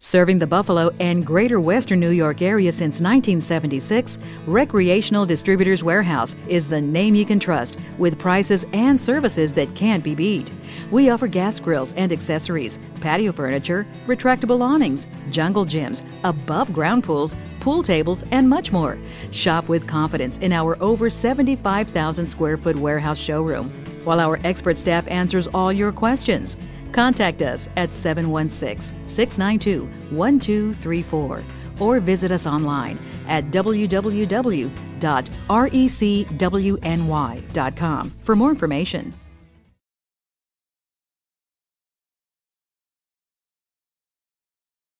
Serving the Buffalo and greater western New York area since 1976, Recreational Dstrbrs Warehouse is the name you can trust, with prices and services that can't be beat. We offer gas grills and accessories, patio furniture, retractable awnings, jungle gyms, above-ground pools, pool tables, and much more. Shop with confidence in our over 75,000 square foot warehouse showroom, while our expert staff answers all your questions. Contact us at 716-692-1234 or visit us online at www.recwny.com for more information.